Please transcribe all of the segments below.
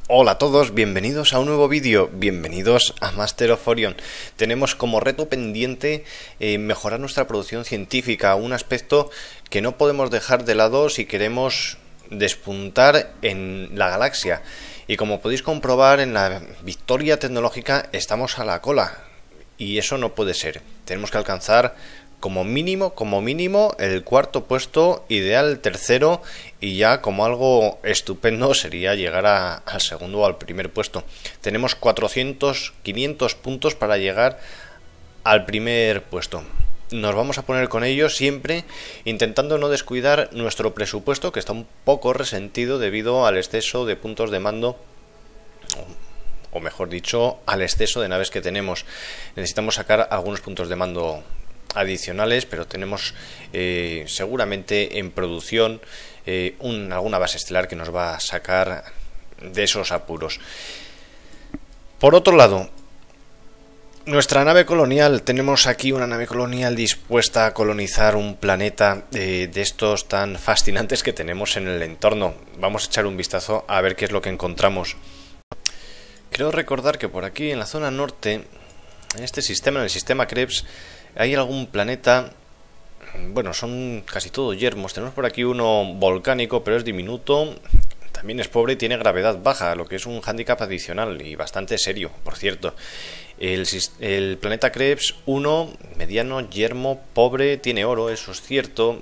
Hola a todos, bienvenidos a un nuevo vídeo, bienvenidos a Master of Orion. Tenemos como reto pendiente mejorar nuestra producción científica, un aspecto que no podemos dejar de lado si queremos despuntar en la galaxia. Y como podéis comprobar, en la victoria tecnológica estamos a la cola, y eso no puede ser. Tenemos que alcanzar como mínimo el cuarto puesto, ideal el tercero, y ya como algo estupendo sería llegar al segundo o al primer puesto. Tenemos 500 puntos para llegar al primer puesto. Nos vamos a poner con ello siempre intentando no descuidar nuestro presupuesto, que está un poco resentido debido al exceso de puntos de mando, o mejor dicho, al exceso de naves que tenemos. Necesitamos sacar algunos puntos de mando adicionales, pero tenemos seguramente en producción alguna base estelar que nos va a sacar de esos apuros. Por otro lado, nuestra nave colonial, tenemos aquí una nave colonial dispuesta a colonizar un planeta de estos tan fascinantes que tenemos en el entorno. Vamos a echar un vistazo a ver qué es lo que encontramos. Creo recordar que por aquí en la zona norte, en este sistema, en el sistema Krebs, hay algún planeta. Bueno, son casi todos yermos. Tenemos por aquí uno volcánico, pero es diminuto. También es pobre y tiene gravedad baja, lo que es un hándicap adicional y bastante serio, por cierto. El planeta Krebs 1, mediano, yermo, pobre, tiene oro, eso es cierto.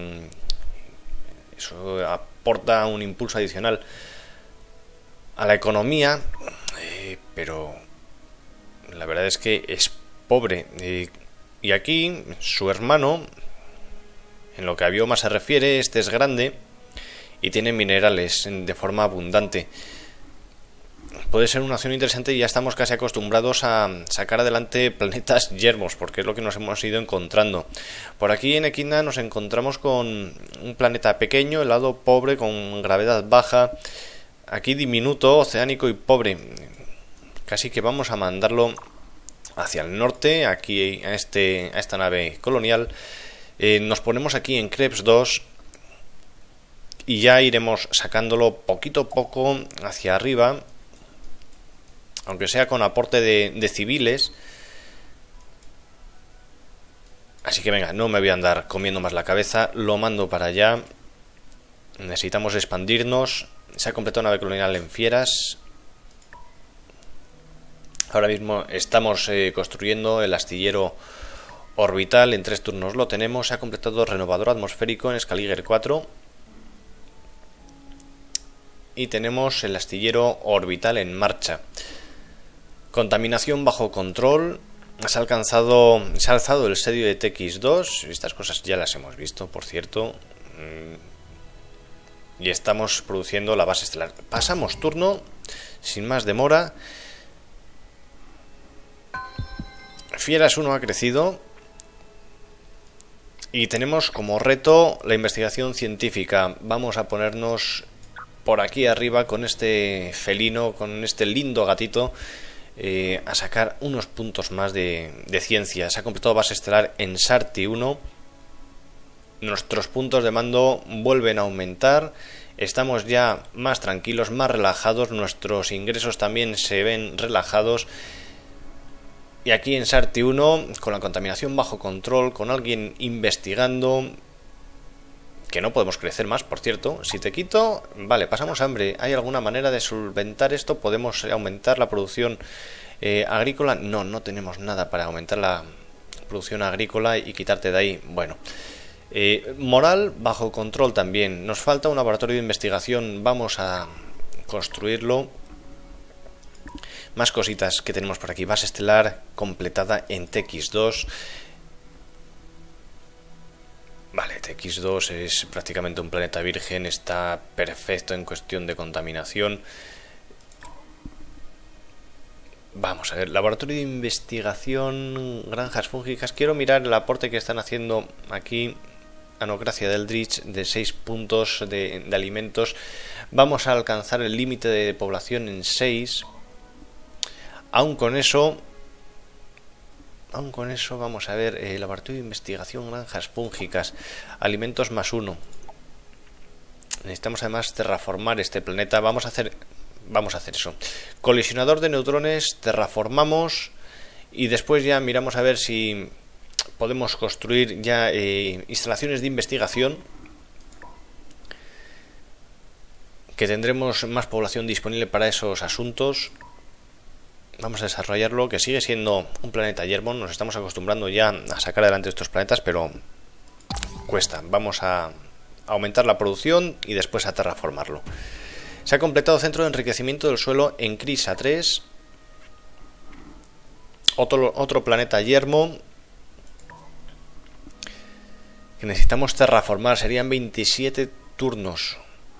Eso aporta un impulso adicional a la economía, pero la verdad es que es pobre. Y aquí su hermano, en lo que a bioma se refiere, este es grande y tiene minerales de forma abundante. Puede ser una opción interesante y ya estamos casi acostumbrados a sacar adelante planetas yermos, porque es lo que nos hemos ido encontrando. Por aquí en Equidna nos encontramos con un planeta pequeño, helado, pobre, con gravedad baja. Aquí diminuto, oceánico y pobre. Casi que vamos a mandarlo hacia el norte, aquí a esta nave colonial. Nos ponemos aquí en Krebs 2 y ya iremos sacándolo poquito a poco hacia arriba, aunque sea con aporte de civiles. Así que venga, no me voy a andar comiendo más la cabeza, lo mando para allá. Necesitamos expandirnos. Se ha completado una nave colonial en Fieras. Ahora mismo estamos construyendo el astillero orbital, en 3 turnos lo tenemos. Se ha completado renovador atmosférico en Scaliger 4. Y tenemos el astillero orbital en marcha. Contaminación bajo control. Se ha alzado el sedio de TX2. Estas cosas ya las hemos visto, por cierto. Y estamos produciendo la base estelar. Pasamos turno, sin más demora. Fieras 1 ha crecido y tenemos como reto la investigación científica. Vamos a ponernos por aquí arriba con este felino, con este lindo gatito, a sacar unos puntos más de ciencia. Se ha completado base estelar en Sarti 1. Nuestros puntos de mando vuelven a aumentar. Estamos ya más tranquilos, más relajados. Nuestros ingresos también se ven relajados. Y aquí en Sarti 1, con la contaminación bajo control, con alguien investigando, que no podemos crecer más, por cierto. Si te quito, vale, pasamos hambre. ¿Hay alguna manera de solventar esto? ¿Podemos aumentar la producción agrícola? No, no tenemos nada para aumentar la producción agrícola y quitarte de ahí. Bueno, moral bajo control también. Nos falta un laboratorio de investigación, vamos a construirlo. Más cositas que tenemos por aquí. Base estelar completada en TX2. Vale, TX2 es prácticamente un planeta virgen. Está perfecto en cuestión de contaminación. Vamos a ver. Laboratorio de investigación, granjas fúngicas. Quiero mirar el aporte que están haciendo aquí. Anocracia del Eldritch de 6 puntos de alimentos. Vamos a alcanzar el límite de población en 6. Aún con eso vamos a ver, laboratorio de investigación, granjas fúngicas, alimentos más 1. Necesitamos además terraformar este planeta. Vamos a hacer vamos a hacer eso. Colisionador de neutrones, terraformamos y después ya miramos a ver si podemos construir ya instalaciones de investigación, que tendremos más población disponible para esos asuntos. Vamos a desarrollarlo, que sigue siendo un planeta yermo. Nos estamos acostumbrando ya a sacar adelante estos planetas, pero cuesta. Vamos a aumentar la producción y después a terraformarlo. Se ha completado centro de enriquecimiento del suelo en Crisa 3. Otro planeta yermo que necesitamos terraformar. Serían 27 turnos.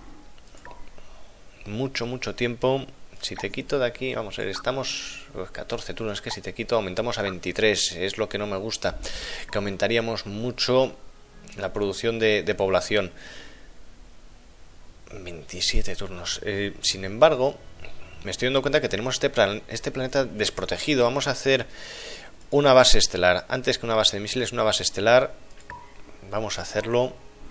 Mucho tiempo. Si te quito de aquí, vamos a ver, estamos 14 turnos. Es que si te quito aumentamos a 23. Es lo que no me gusta, que aumentaríamos mucho la producción de población. 27 turnos. Sin embargo, me estoy dando cuenta que tenemos este planeta desprotegido. Vamos a hacer una base estelar. Antes que una base de misiles, una base estelar. Vamos a hacerlo.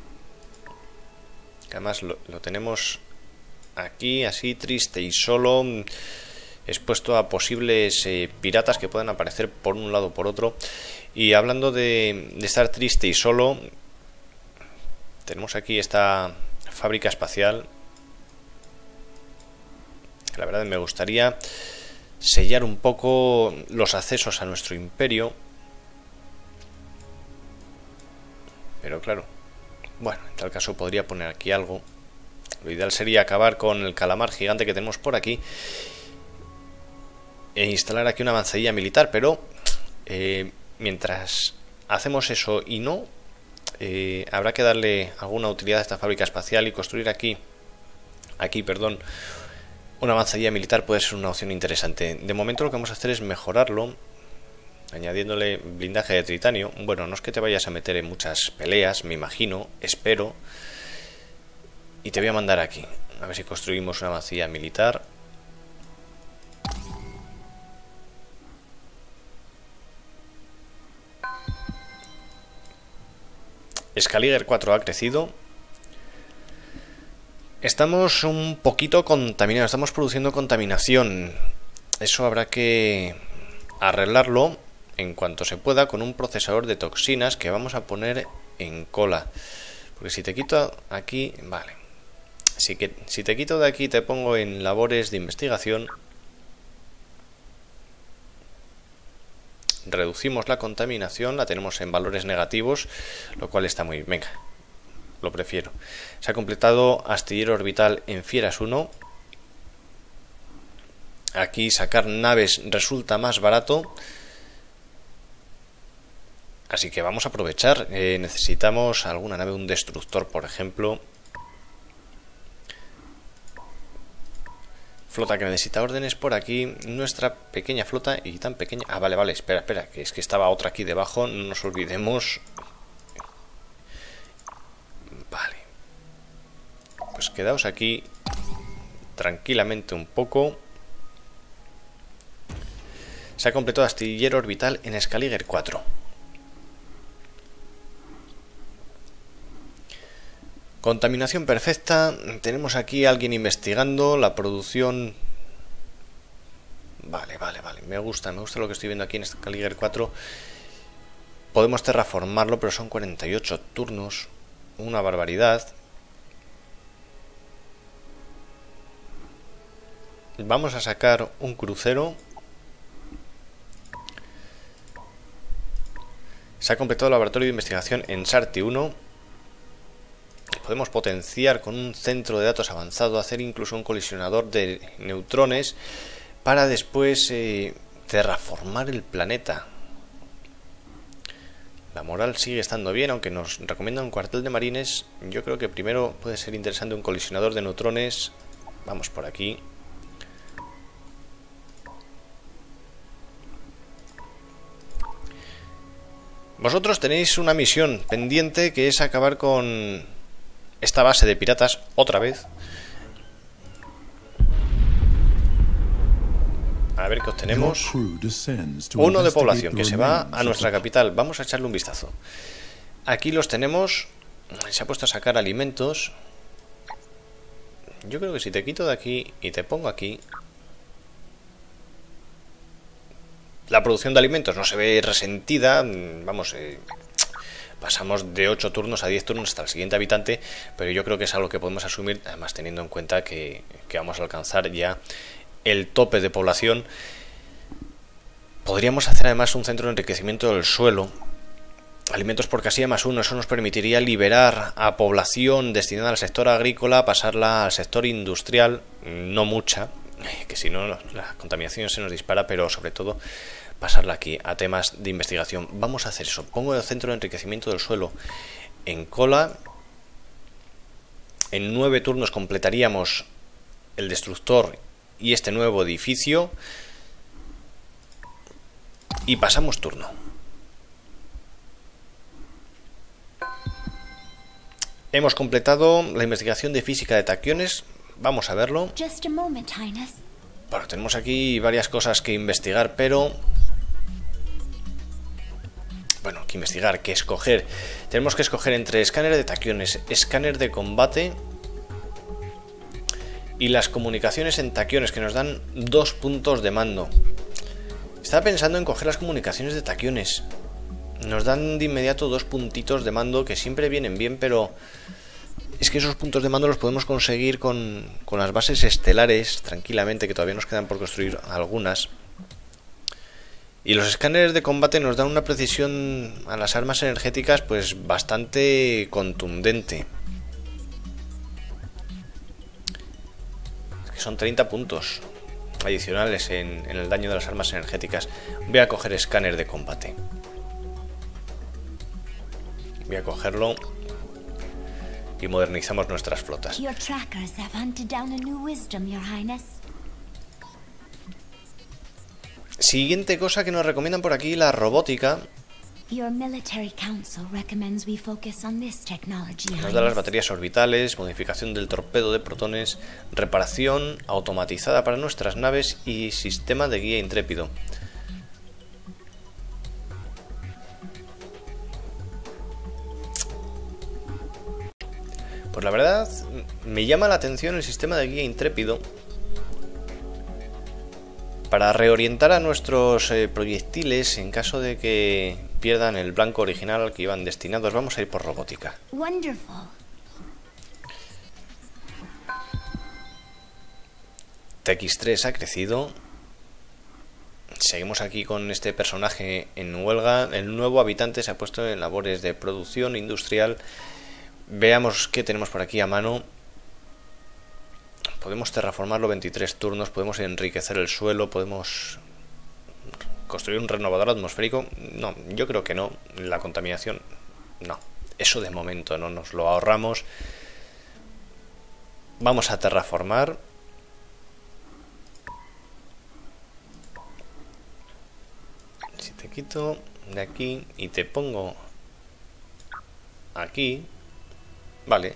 Que además lo tenemos aquí, así triste y solo, expuesto a posibles piratas que puedan aparecer por un lado o por otro. Y hablando de estar triste y solo, tenemos aquí esta fábrica espacial. La verdad me gustaría sellar un poco los accesos a nuestro imperio, pero claro, bueno, en tal caso podría poner aquí algo. Lo ideal sería acabar con el calamar gigante que tenemos por aquí e instalar aquí una avanzadilla militar, pero mientras hacemos eso y no, habrá que darle alguna utilidad a esta fábrica espacial y construir aquí, una avanzadilla militar puede ser una opción interesante. De momento lo que vamos a hacer es mejorarlo, añadiéndole blindaje de titanio. Bueno, no es que te vayas a meter en muchas peleas, me imagino, espero. Y te voy a mandar aquí, a ver si construimos una avanzadilla militar. Scaliger 4 ha crecido. Estamos un poquito contaminados, estamos produciendo contaminación. Eso habrá que arreglarlo en cuanto se pueda con un procesador de toxinas que vamos a poner en cola. Porque si te quito aquí, vale. Si te quito de aquí y te pongo en labores de investigación, reducimos la contaminación, la tenemos en valores negativos, lo cual está muy bien. Venga, lo prefiero. Se ha completado astillero orbital en Fieras 1. Aquí sacar naves resulta más barato, así que vamos a aprovechar. Necesitamos alguna nave, un destructor por ejemplo. Flota que necesita órdenes por aquí. Nuestra pequeña flota y tan pequeña. Ah, vale, espera, que es que estaba otra aquí debajo, no nos olvidemos. Vale, pues quedaos aquí tranquilamente un poco. Se ha completado astillero orbital en Scaliger 4. Contaminación perfecta. Tenemos aquí a alguien investigando la producción. Vale. Me gusta lo que estoy viendo aquí en Scaliger 4. Podemos terraformarlo, pero son 48 turnos. Una barbaridad. Vamos a sacar un crucero. Se ha completado el laboratorio de investigación en Sarti 1. Podemos potenciar con un centro de datos avanzado, hacer incluso un colisionador de neutrones para después terraformar el planeta. La moral sigue estando bien, aunque nos recomienda un cuartel de marines. Yo creo que primero puede ser interesante un colisionador de neutrones. Vamos por aquí. Vosotros tenéis una misión pendiente que es acabar con esta base de piratas otra vez. A ver qué obtenemos. 1 de población que se va a nuestra capital. Vamos a echarle un vistazo. Aquí los tenemos. Se ha puesto a sacar alimentos. Yo creo que si te quito de aquí y te pongo aquí, la producción de alimentos no se ve resentida. Vamos, pasamos de 8 turnos a 10 turnos hasta el siguiente habitante, pero yo creo que es algo que podemos asumir, además teniendo en cuenta que vamos a alcanzar ya el tope de población. Podríamos hacer además un centro de enriquecimiento del suelo, alimentos por casilla +1, eso nos permitiría liberar a población destinada al sector agrícola, pasarla al sector industrial, no mucha, que si no la contaminación se nos dispara, pero sobre todo pasarla aquí a temas de investigación. Vamos a hacer eso. Pongo el centro de enriquecimiento del suelo en cola. En 9 turnos completaríamos el destructor y este nuevo edificio. Y pasamos turno. Hemos completado la investigación de física de taquiones. Vamos a verlo. Bueno, tenemos aquí varias cosas que investigar, pero... Bueno, que investigar, que escoger. Tenemos que escoger entre escáner de taquiones, escáner de combate y las comunicaciones en taquiones, que nos dan 2 puntos de mando. Estaba pensando en coger las comunicaciones de taquiones. Nos dan de inmediato 2 puntitos de mando que siempre vienen bien, pero es que esos puntos de mando los podemos conseguir con las bases estelares tranquilamente, que todavía nos quedan por construir algunas. Y los escáneres de combate nos dan una precisión a las armas energéticas pues bastante contundente. Es que son 30 puntos adicionales en el daño de las armas energéticas. Voy a coger escáner de combate. Voy a cogerlo y modernizamos nuestras flotas. Siguiente cosa que nos recomiendan por aquí, la robótica. Nos da las baterías orbitales, modificación del torpedo de protones, reparación automatizada para nuestras naves y sistema de guía intrépido. Pues la verdad, me llama la atención el sistema de guía intrépido para reorientar a nuestros proyectiles en caso de que pierdan el blanco original al que iban destinados. Vamos a ir por robótica. TX3 ha crecido. Seguimos aquí con este personaje en huelga. El nuevo habitante se ha puesto en labores de producción industrial. Veamos qué tenemos por aquí a mano. Podemos terraformarlo 23 turnos, podemos enriquecer el suelo, podemos construir un renovador atmosférico. No, yo creo que no. La contaminación, no. Eso de momento no nos lo ahorramos. Vamos a terraformar. Si te quito de aquí y te pongo aquí, vale.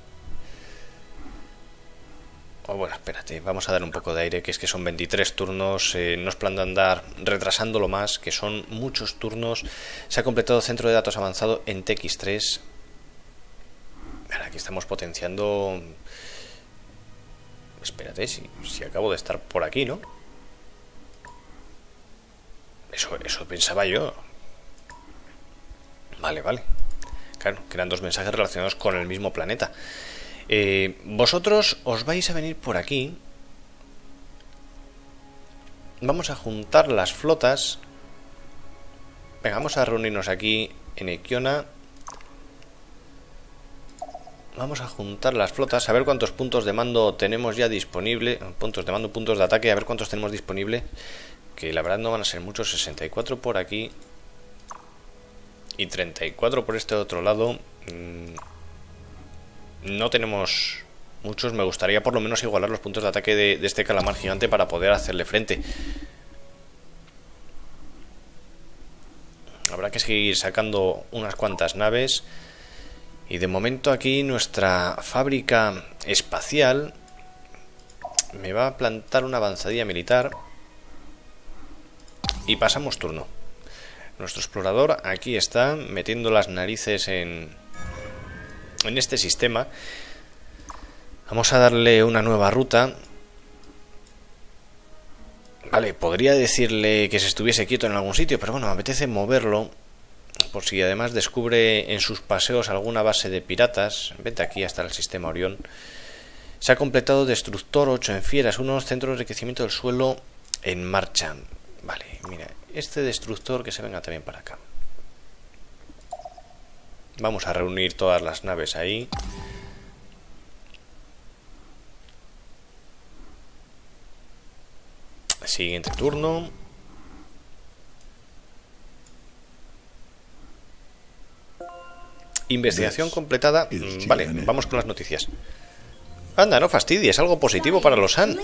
O bueno, espérate, vamos a dar un poco de aire, que es que son 23 turnos, no es plan de andar retrasándolo más, que son muchos turnos. Se ha completado centro de datos avanzado en TX3. Aquí estamos potenciando... Espérate, si acabo de estar por aquí, ¿no? Eso pensaba yo. Vale. Claro, que eran 2 mensajes relacionados con el mismo planeta. Vosotros os vais a venir por aquí. Vamos a juntar las flotas. Venga, vamos a reunirnos aquí en Ekiona. Vamos a juntar las flotas, a ver cuántos puntos de mando tenemos ya disponible. Puntos de mando, puntos de ataque, a ver cuántos tenemos disponible. Que la verdad no van a ser muchos. 64 por aquí y 34 por este otro lado. No tenemos muchos. Me gustaría por lo menos igualar los puntos de ataque de este calamar gigante para poder hacerle frente. Habrá que seguir sacando unas cuantas naves. Y de momento aquí nuestra fábrica espacial me va a plantar una avanzadilla militar. Y pasamos turno. Nuestro explorador aquí está metiendo las narices en este sistema. Vamos a darle una nueva ruta. Vale, podría decirle que se estuviese quieto en algún sitio, pero bueno, me apetece moverlo. Por si además descubre en sus paseos alguna base de piratas. Vete aquí hasta el sistema Orión. Se ha completado Destructor 8 en Fieras, unos centros de enriquecimiento del suelo en marcha. Vale, mira, este destructor que se venga también para acá. Vamos a reunir todas las naves ahí. Siguiente turno. Investigación completada. Vale, vamos con las noticias. Anda, no fastidies, algo positivo para los Han.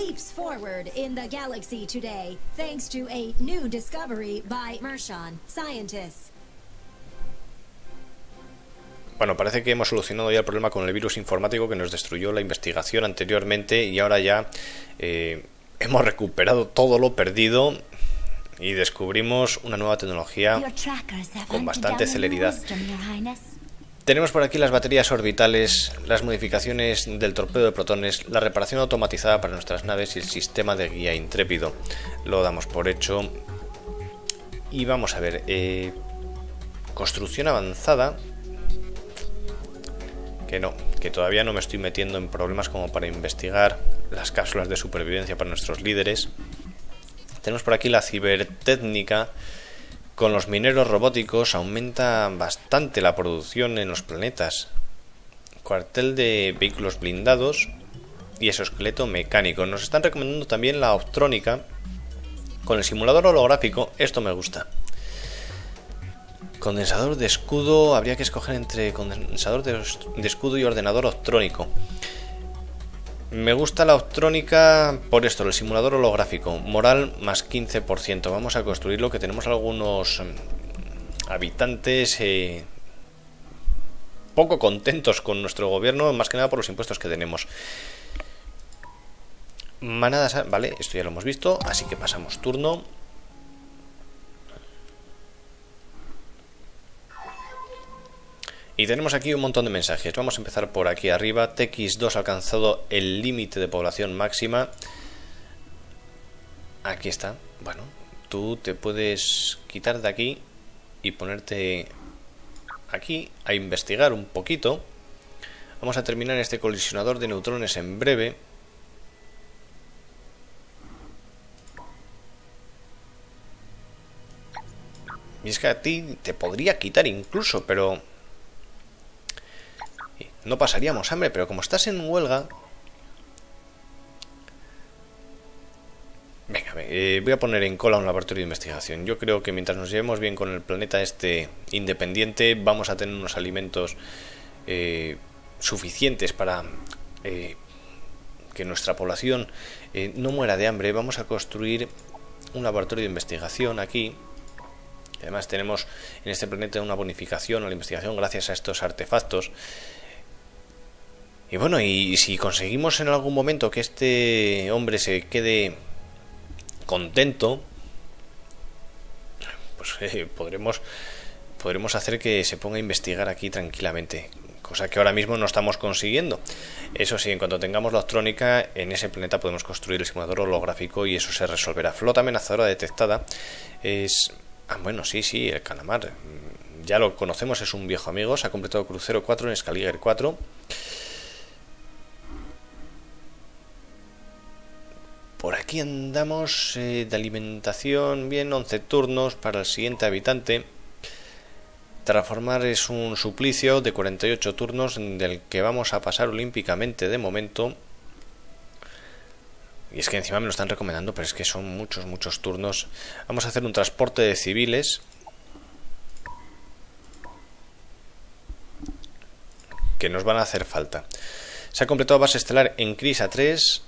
Bueno, parece que hemos solucionado ya el problema con el virus informático que nos destruyó la investigación anteriormente y ahora ya hemos recuperado todo lo perdido y descubrimos una nueva tecnología con bastante celeridad. Tenemos por aquí las baterías orbitales, las modificaciones del torpedo de protones, la reparación automatizada para nuestras naves y el sistema de guía intrépido. Lo damos por hecho. Y vamos a ver, construcción avanzada. Que todavía no me estoy metiendo en problemas como para investigar las cápsulas de supervivencia para nuestros líderes. Tenemos por aquí la cibertécnica. Con los mineros robóticos aumenta bastante la producción en los planetas. Cuartel de vehículos blindados y exoesqueleto mecánico. Nos están recomendando también la optrónica con el simulador holográfico. Esto me gusta. Condensador de escudo. Habría que escoger entre condensador de escudo y ordenador optrónico. Me gusta la optrónica por esto, el simulador holográfico. Moral más 15%. Vamos a construirlo, que tenemos algunos habitantes poco contentos con nuestro gobierno, más que nada por los impuestos que tenemos. Manadas, vale, esto ya lo hemos visto, así que pasamos turno. Y tenemos aquí un montón de mensajes. Vamos a empezar por aquí arriba. TX2 ha alcanzado el límite de población máxima. Aquí está. Bueno, tú te puedes quitar de aquí y ponerte aquí a investigar un poquito. Vamos a terminar este colisionador de neutrones en breve. Y es que a ti te podría quitar incluso, pero no pasaríamos hambre, pero como estás en huelga... Venga, voy a poner en cola un laboratorio de investigación. Yo creo que mientras nos llevemos bien con el planeta este independiente, vamos a tener unos alimentos suficientes para que nuestra población no muera de hambre. Vamos a construir un laboratorio de investigación aquí. Además tenemos en este planeta una bonificación a la investigación gracias a estos artefactos. Y bueno, y si conseguimos en algún momento que este hombre se quede contento, pues podremos hacer que se ponga a investigar aquí tranquilamente, cosa que ahora mismo no estamos consiguiendo. Eso sí, en cuanto tengamos la optrónica, en ese planeta podemos construir el simulador holográfico y eso se resolverá. Flota amenazadora detectada es... Ah, bueno, sí, el calamar. Ya lo conocemos, es un viejo amigo. Se ha completado crucero 4 en Scaliger 4. Por aquí andamos de alimentación, bien, 11 turnos para el siguiente habitante. Terraformar es un suplicio de 48 turnos del que vamos a pasar olímpicamente de momento. Y es que encima me lo están recomendando, pero es que son muchos turnos. Vamos a hacer un transporte de civiles. Que nos van a hacer falta. Se ha completado base estelar en Crisa 3.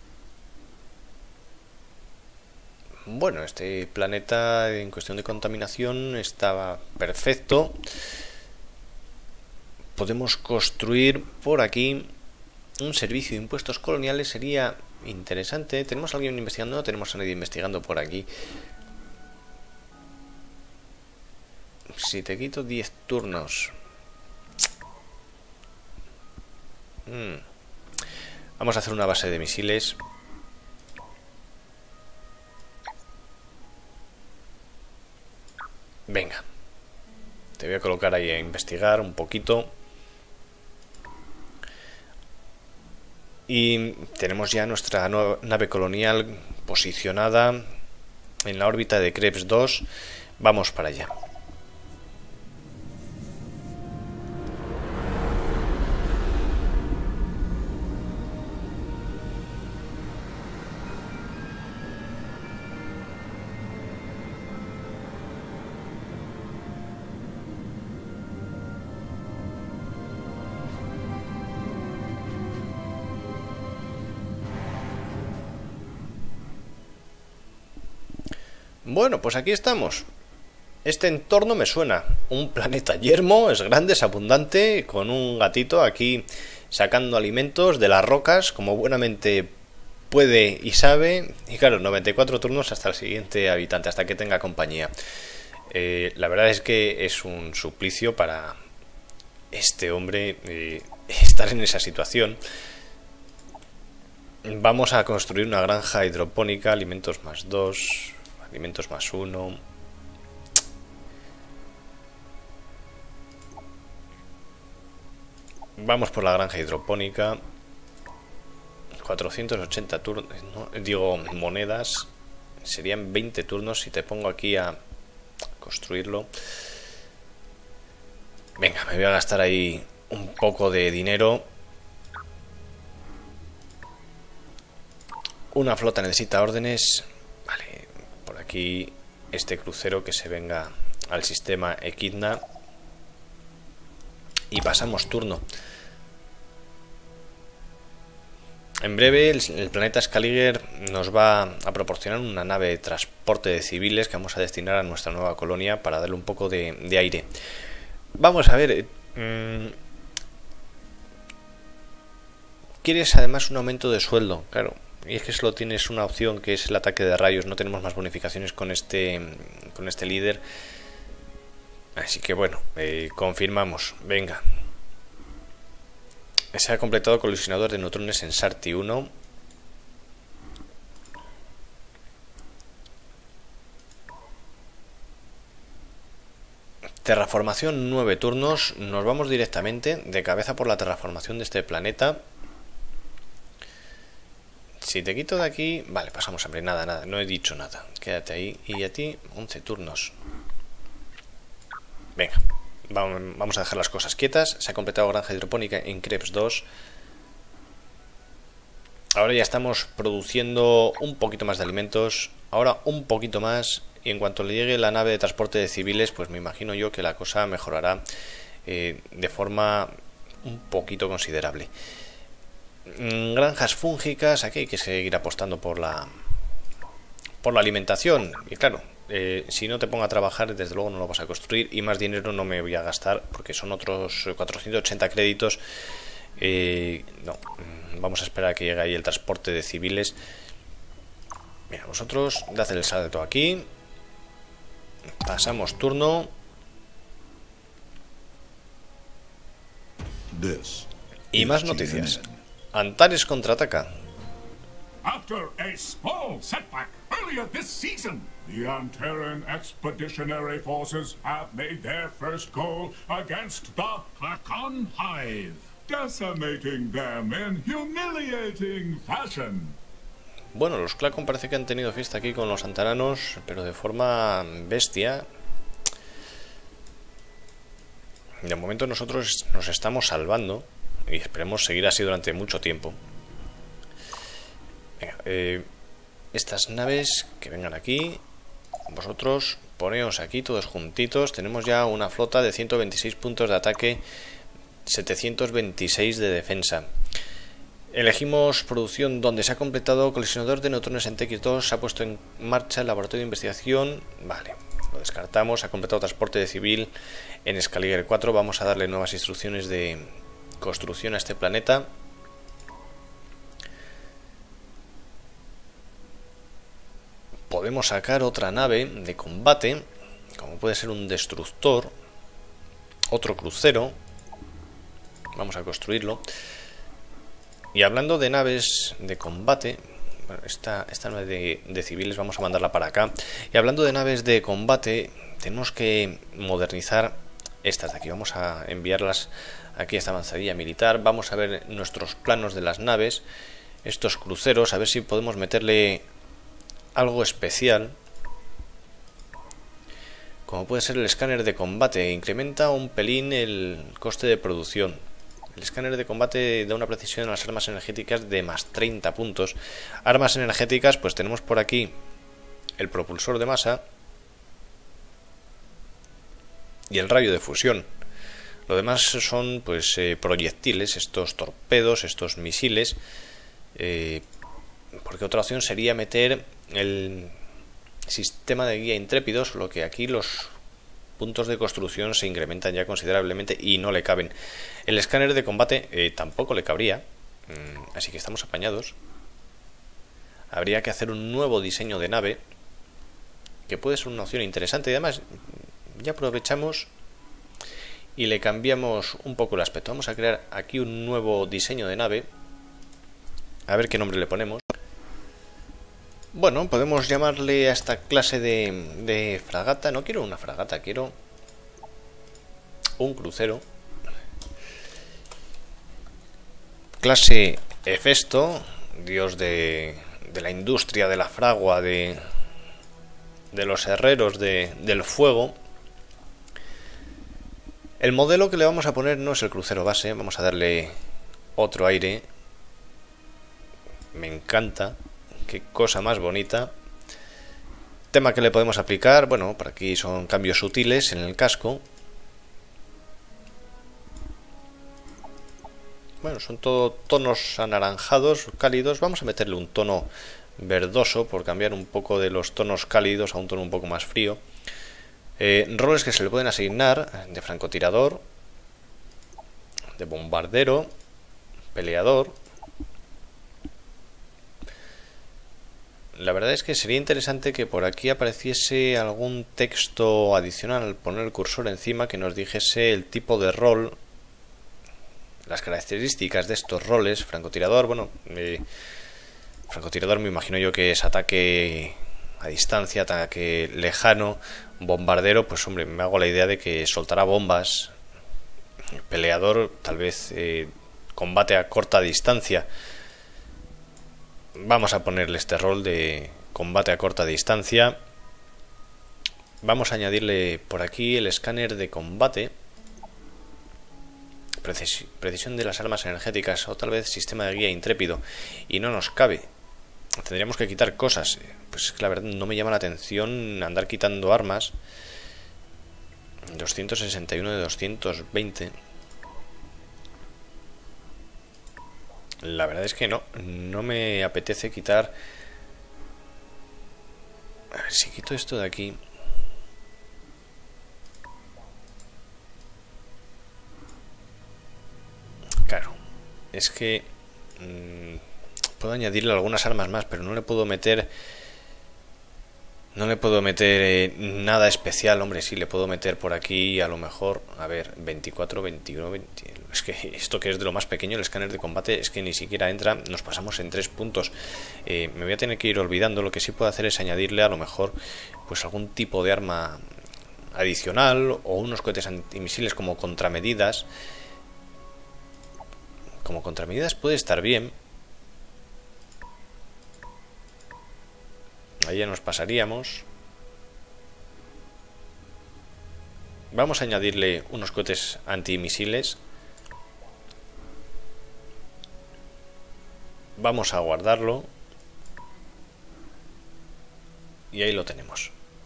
Bueno, este planeta en cuestión de contaminación estaba perfecto. Podemos construir por aquí un servicio de impuestos coloniales, sería interesante. ¿Tenemos a alguien investigando? No tenemos a nadie investigando por aquí. Si te quito 10 turnos... Vamos a hacer una base de misiles. Venga. Te voy a colocar ahí a investigar un poquito. Y tenemos ya nuestra nave colonial posicionada en la órbita de Krebs 2. Vamos para allá. Bueno, pues aquí estamos. Este entorno me suena. Un planeta yermo, es grande, es abundante, con un gatito aquí sacando alimentos de las rocas, como buenamente puede y sabe. Y claro, 94 turnos hasta el siguiente habitante, hasta que tenga compañía. La verdad es que es un suplicio para este hombre estar en esa situación. Vamos a construir una granja hidropónica, alimentos más 2... alimentos más 1. Vamos por la granja hidropónica. 480 turnos, ¿no? Digo, monedas. Serían 20 turnos si te pongo aquí a construirlo. Venga, me voy a gastar ahí un poco de dinero. Una flota necesita órdenes. Vale, por aquí este crucero que se venga al sistema Equidna. Y pasamos turno. En breve el planeta Scaliger nos va a proporcionar una nave de transporte de civiles que vamos a destinar a nuestra nueva colonia para darle un poco de aire. Vamos a ver. ¿Quieres además un aumento de sueldo? Claro. Y es que solo tienes una opción, que es el ataque de rayos. No tenemos más bonificaciones con este líder. Así que bueno, confirmamos. Venga. Se ha completado colisionador de neutrones en Sarti 1. Terraformación 9 turnos. Nos vamos directamente de cabeza por la terraformación de este planeta. Si te quito de aquí... Vale, pasamos hambre. Nada, no he dicho nada. Quédate ahí. Y a ti, 11 turnos. Venga. Vamos a dejar las cosas quietas. Se ha completado granja hidropónica en Krebs 2. Ahora ya estamos produciendo un poquito más de alimentos. Ahora un poquito más. Y en cuanto le llegue la nave de transporte de civiles, pues me imagino yo que la cosa mejorará de forma un poquito considerable. Granjas fúngicas. Aquí hay que seguir apostando por la alimentación. Y claro, si no te pongo a trabajar, desde luego no lo vas a construir. Y más dinero no me voy a gastar, porque son otros 480 créditos. No, vamos a esperar a que llegue ahí el transporte de civiles. Mira, vosotros dad el salto aquí. Pasamos turno. Y más noticias. Antares contraataca. After a small setback earlier this season, the Antaran Expeditionary Forces have made their first goal against the Hakon Hive, decimating them in humiliating fashion. Bueno, los Clacon parece que han tenido fiesta aquí con los antaranos, pero de forma bestia. De momento nosotros nos estamos salvando y esperemos seguir así durante mucho tiempo. Venga, estas naves que vengan aquí. Vosotros poneos aquí todos juntitos. Tenemos ya una flota de 126 puntos de ataque, 726 de defensa. Elegimos producción donde se ha completado colisionador de neutrones en TX2. Se ha puesto en marcha el laboratorio de investigación. Vale, lo descartamos. Se ha completado transporte de civil en Scaliger 4. Vamos a darle nuevas instrucciones de construcción a este planeta. Podemos sacar otra nave de combate, como puede ser un destructor, otro crucero. Vamos a construirlo. Y hablando de naves de combate, bueno, esta nave de civiles vamos a mandarla para acá. Y hablando de naves de combate, tenemos que modernizar estas de aquí. Vamos a enviarlas aquí a esta avanzadilla militar. Vamos a ver nuestros planos de las naves, estos cruceros, a ver si podemos meterle algo especial, como puede ser el escáner de combate. Incrementa un pelín el coste de producción. El escáner de combate da una precisión a las armas energéticas de más 30 puntos. Armas energéticas, pues tenemos por aquí el propulsor de masa y el rayo de fusión. Lo demás son pues proyectiles, estos torpedos, estos misiles. Porque otra opción sería meter el sistema de guía intrépido, solo que aquí los puntos de construcción se incrementan ya considerablemente y no le caben. El escáner de combate tampoco le cabría, así que estamos apañados. Habría que hacer un nuevo diseño de nave, que puede ser una opción interesante. Y además ya aprovechamos y le cambiamos un poco el aspecto. Vamos a crear aquí un nuevo diseño de nave, a ver qué nombre le ponemos. Bueno, podemos llamarle a esta clase de fragata. No quiero una fragata, quiero un crucero. Clase Hefesto, dios de la industria, de la fragua, de los herreros del fuego. El modelo que le vamos a poner no es el crucero base, vamos a darle otro aire. Me encanta. Qué cosa más bonita. Tema que le podemos aplicar, bueno, por aquí son cambios sutiles en el casco. Bueno, son todo tonos anaranjados, cálidos. Vamos a meterle un tono verdoso por cambiar un poco de los tonos cálidos a un tono un poco más frío. Roles que se le pueden asignar: de francotirador, de bombardero, peleador. La verdad es que sería interesante que por aquí apareciese algún texto adicional al poner el cursor encima, que nos dijese el tipo de rol, las características de estos roles. Francotirador, bueno, francotirador me imagino yo que es ataque a distancia, ataque lejano. Bombardero, pues hombre, me hago la idea de que soltará bombas. Peleador, tal vez combate a corta distancia. Vamos a ponerle este rol de combate a corta distancia. Vamos a añadirle por aquí el escáner de combate, precisión de las armas energéticas, o tal vez sistema de guía intrépido. Y no nos cabe. Tendríamos que quitar cosas. Pues es que la verdad no me llama la atención andar quitando armas. 261 de 220. La verdad es que no me apetece quitar. A ver si quito esto de aquí. Claro, es que puedo añadirle algunas armas más, pero no le puedo meter nada especial. Hombre, sí le puedo meter por aquí a lo mejor, a ver, 24, 21, 20. Es que esto, que es de lo más pequeño, el escáner de combate, es que ni siquiera entra. Nos pasamos en 3 puntos. Me voy a tener que ir olvidando. Lo que sí puedo hacer es añadirle a lo mejor pues algún tipo de arma adicional, o unos cohetes antimisiles como contramedidas. Como contramedidas puede estar bien. Ahí ya nos pasaríamos. Vamos a añadirle unos cohetes antimisiles. Vamos a guardarlo. Y ahí lo tenemos.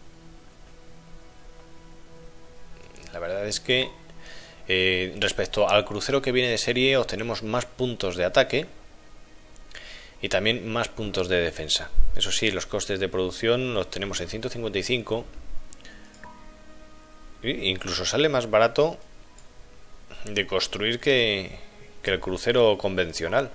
La verdad es que respecto al crucero que viene de serie, obtenemos más puntos de ataque y también más puntos de defensa. Eso sí, los costes de producción los tenemos en 155. E incluso sale más barato de construir que el crucero convencional.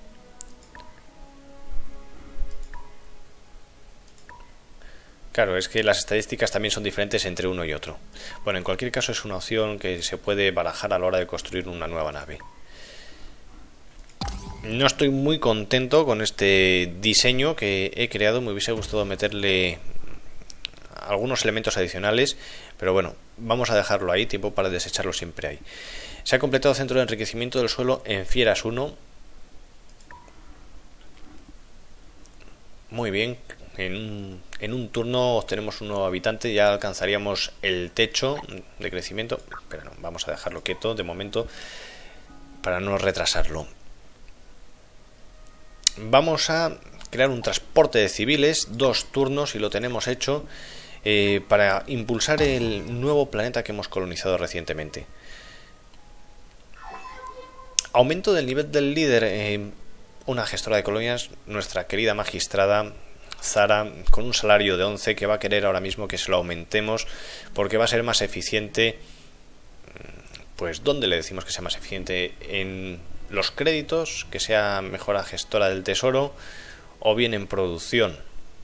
Claro, es que las estadísticas también son diferentes entre uno y otro. Bueno, en cualquier caso es una opción que se puede barajar a la hora de construir una nueva nave. No estoy muy contento con este diseño que he creado. Me hubiese gustado meterle algunos elementos adicionales, pero bueno, vamos a dejarlo ahí. Tiempo para desecharlo siempre hay. Se ha completado el centro de enriquecimiento del suelo en Fieras 1. Muy bien. En un turno obtenemos un nuevo habitante. Ya alcanzaríamos el techo de crecimiento, pero no, vamos a dejarlo quieto de momento para no retrasarlo. Vamos a crear un transporte de civiles, 2 turnos, y lo tenemos hecho, para impulsar el nuevo planeta que hemos colonizado recientemente. Aumento del nivel del líder. Una gestora de colonias, nuestra querida magistrada Zara, con un salario de 11, que va a querer ahora mismo que se lo aumentemos porque va a ser más eficiente. Pues ¿dónde le decimos que sea más eficiente? En los créditos, que sea mejor gestora del tesoro, o bien en producción.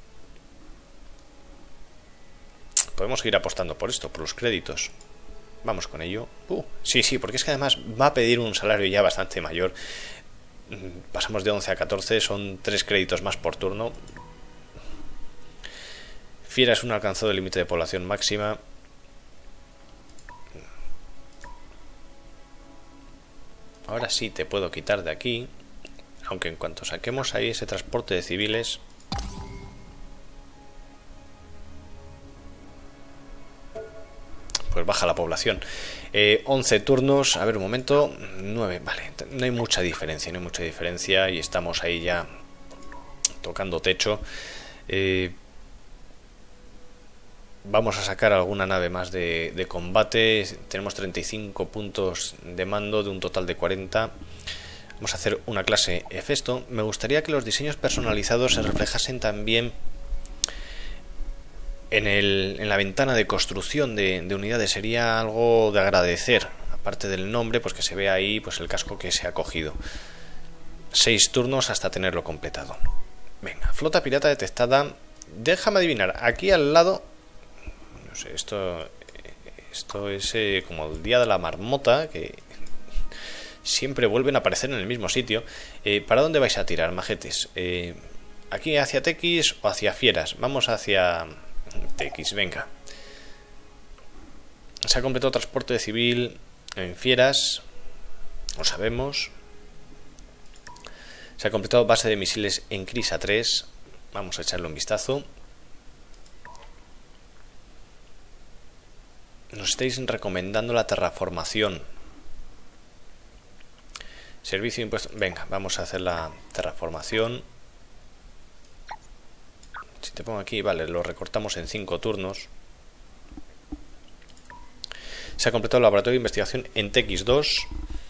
Podemos ir apostando por esto, por los créditos. Vamos con ello. Sí, porque es que además va a pedir un salario ya bastante mayor. Pasamos de 11 a 14, son 3 créditos más por turno. Fieras 1 ha alcanzado el límite de población máxima. Ahora sí te puedo quitar de aquí, aunque en cuanto saquemos ahí ese transporte de civiles, pues baja la población. 11 turnos, a ver un momento, 9, vale, no hay mucha diferencia, y estamos ahí ya tocando techo. Vamos a sacar alguna nave más de combate. Tenemos 35 puntos de mando de un total de 40. Vamos a hacer una clase Hefesto. Me gustaría que los diseños personalizados se reflejasen también en la ventana de construcción de unidades. Sería algo de agradecer, aparte del nombre, pues que se vea ahí pues el casco que se ha cogido. 6 turnos hasta tenerlo completado. Venga, flota pirata detectada. Déjame adivinar, aquí al lado, no sé, esto es como el día de la marmota, que siempre vuelven a aparecer en el mismo sitio. ¿Para dónde vais a tirar, majetes? ¿Aquí hacia Tequis o hacia Fieras? Vamos hacia Tequis, venga. Se ha completado transporte de civil en Fieras, lo sabemos. Se ha completado base de misiles en Crisa 3. Vamos a echarle un vistazo. Nos estáis recomendando la terraformación. Servicio de impuestos. Venga, vamos a hacer la terraformación. Si te pongo aquí, vale, lo recortamos en 5 turnos. Se ha completado el laboratorio de investigación en TX2.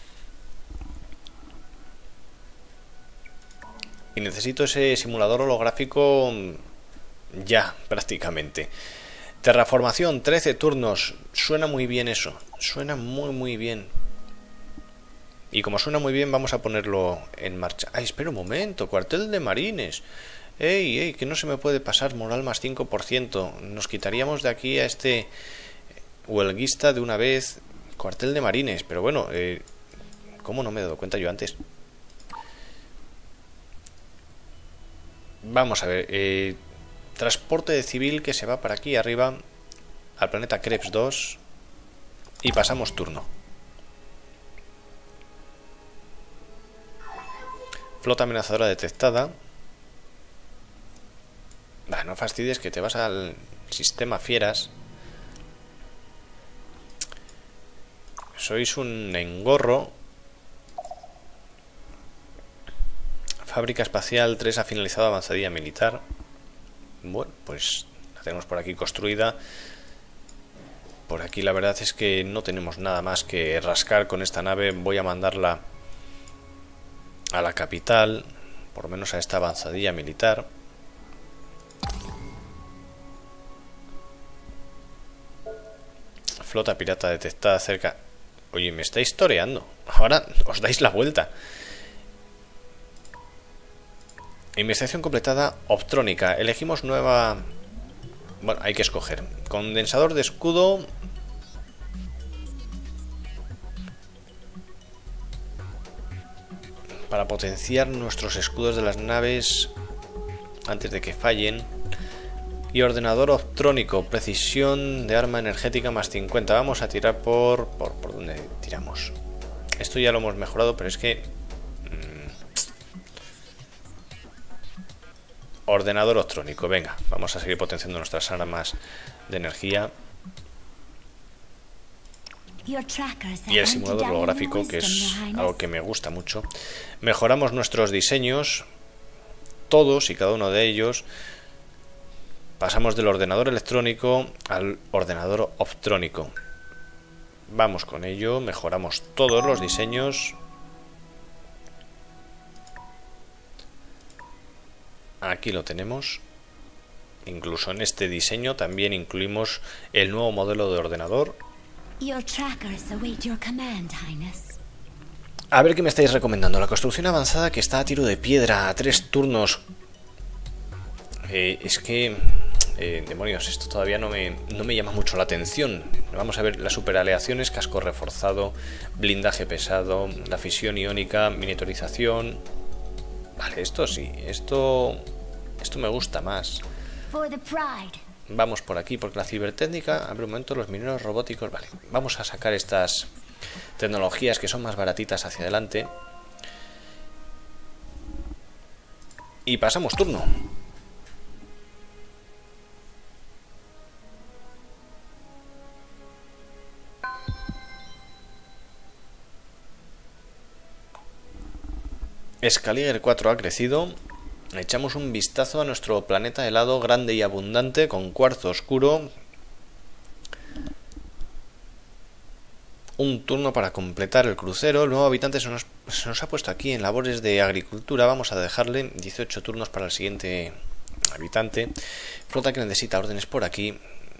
Y necesito ese simulador holográfico ya, prácticamente. Terraformación, 13 turnos. Suena muy bien eso. Suena muy bien. Y como suena muy bien, vamos a ponerlo en marcha. Ay, espera un momento. Cuartel de marines. Ey, que no se me puede pasar. Moral más 5%. Nos quitaríamos de aquí a este huelguista de una vez. Cuartel de marines. Pero bueno, ¿cómo no me he dado cuenta yo antes? Vamos a ver. Transporte de civil que se va para aquí arriba al planeta Krebs 2 y pasamos turno. Flota amenazadora detectada. No fastidies, que te vas al sistema Fieras. Sois un engorro. Fábrica espacial 3 ha finalizado avanzadilla militar. Bueno, pues la tenemos por aquí construida. Por aquí la verdad es que no tenemos nada más que rascar con esta nave. Voy a mandarla a la capital, por lo menos a esta avanzadilla militar. Flota pirata detectada cerca. Oye, me estáis toreando. Ahora os dais la vuelta. Investigación completada, optrónica. Elegimos nueva... Bueno, hay que escoger. Condensador de escudo. para potenciar nuestros escudos de las naves antes de que fallen. Y ordenador optrónico, precisión de arma energética más 50. Vamos a tirar por ¿dónde tiramos? Esto ya lo hemos mejorado, pero es que ordenador optrónico, venga, vamos a seguir potenciando nuestras armas de energía. Y el simulador holográfico, que es algo que me gusta mucho. Mejoramos nuestros diseños, todos y cada uno de ellos. Pasamos del ordenador electrónico al ordenador optrónico. Vamos con ello, mejoramos todos los diseños. Aquí lo tenemos. Incluso en este diseño también incluimos el nuevo modelo de ordenador. A ver qué me estáis recomendando. La construcción avanzada, que está a tiro de piedra, a 3 turnos. Es que... demonios, esto todavía no me llama mucho la atención. Vamos a ver las superaleaciones, casco reforzado, blindaje pesado, la fisión iónica, miniaturización. Vale, esto sí, esto me gusta más. Vamos por aquí, porque la cibertécnica, abre un momento, los mineros robóticos. Vale, vamos a sacar estas tecnologías que son más baratitas hacia adelante. Y pasamos turno. Scaliger 4 ha crecido. Echamos un vistazo a nuestro planeta helado, grande y abundante, con cuarzo oscuro. Un turno para completar el crucero. El nuevo habitante se nos ha puesto aquí en labores de agricultura. Vamos a dejarle 18 turnos para el siguiente habitante. Flota que necesita órdenes por aquí.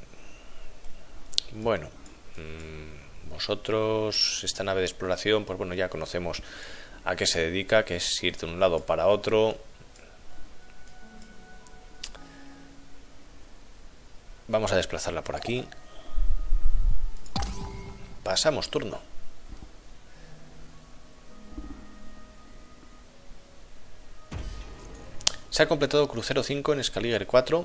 Bueno, vosotros, esta nave de exploración, pues bueno, ya conocemos a qué se dedica, que es ir de un lado para otro. Vamos a desplazarla por aquí. Pasamos turno. Se ha completado crucero 5 en Scaliger 4.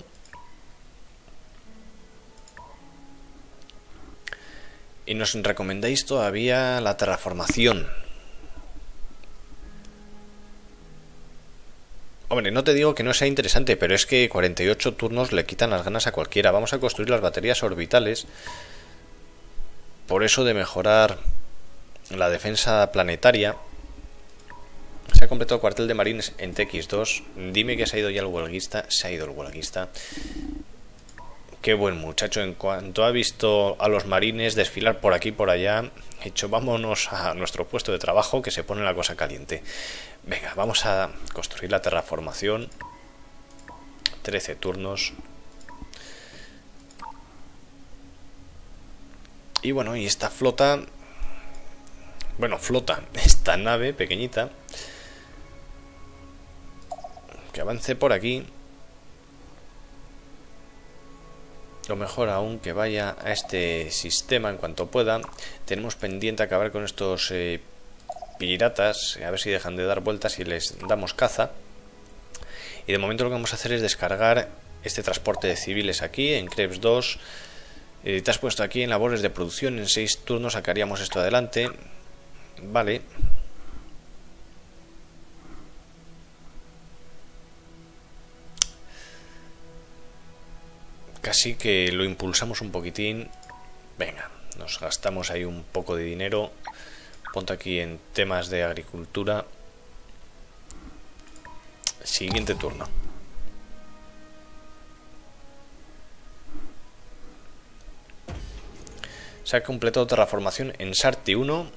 Y nos recomendáis todavía la terraformación. Hombre, no te digo que no sea interesante, pero es que 48 turnos le quitan las ganas a cualquiera. Vamos a construir las baterías orbitales. Por eso de mejorar la defensa planetaria. Se ha completado el cuartel de marines en TX2. Dime que se ha ido ya el huelguista. Se ha ido el huelguista. Qué buen muchacho. En cuanto ha visto a los marines desfilar por aquí y por allá, ha dicho, vámonos a nuestro puesto de trabajo, que se pone la cosa caliente. Venga, vamos a construir la terraformación. 13 turnos. Y bueno, y esta flota... Bueno, flota, esta nave pequeñita, que avance por aquí. Lo mejor aún que vaya a este sistema en cuanto pueda. Tenemos pendiente acabar con estos piratas, a ver si dejan de dar vueltas y les damos caza. Y de momento lo que vamos a hacer es descargar este transporte de civiles aquí en Krebs 2. Te has puesto aquí en labores de producción. En 6 turnos sacaríamos esto adelante. Vale. Casi que lo impulsamos un poquitín. Venga, nos gastamos ahí un poco de dinero. Ponte aquí en temas de agricultura. Siguiente turno. Se ha completado terraformación en Sarti 1.